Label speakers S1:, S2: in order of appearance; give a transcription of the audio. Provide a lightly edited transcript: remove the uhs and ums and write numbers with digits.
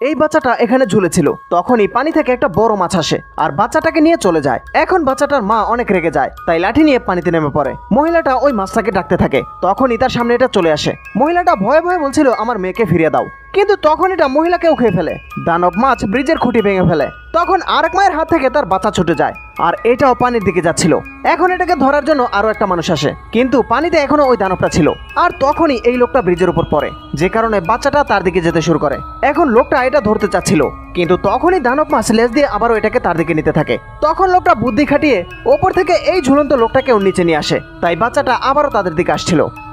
S1: এই বাচ্চাটা এখানে ঝুলেছিল। তখনই পানি থেকে একটা বড় মাছ আসে আর বাচ্চাটাকে নিয়ে চলে যায়। এখন বাচ্চাটার মা অনেক রেগে যায়, তাই লাঠি নিয়ে পানিতে নেমে পড়ে। মহিলাটা ওই মাছটাকে ডাকতে থাকে। তখনই তার সামনে এটা চলে আসে। মহিলাটা ভয়ে ভয়ে বলছিল আমার মেয়েকে ফিরিয়ে দাও, কিন্তু তখন এটা মহিলাকেও খেয়ে ফেলে। দানব মাছ ব্রিজের খুঁটি ভেঙে ফেলে। তখন আরেক মায়ের হাত থেকে তার বাচ্চা ছুটে যায় আর এটাও পানির দিকে যাচ্ছিল। এখন এটাকে ধরার জন্য আরো একটা মানুষ আসে, কিন্তু পানিতে এখনো ওই দানবটা ছিল। আর তখনই এই লোকটা ব্রিজের উপর পড়ে, যে কারণে বাচ্চাটা তার দিকে যেতে শুরু করে। এখন লোকটা এটা ধরতে চাচ্ছিল, কিন্তু তখনই দানব মাছ লেজ দিয়ে আবারও এটাকে তার দিকে নিতে থাকে। তখন লোকটা বুদ্ধি খাটিয়ে ওপর থেকে এই ঝুলন্ত লোকটাকে ওর নিচে নিয়ে আসে, তাই বাচ্চাটা আবারও তাদের দিকে আসছিল।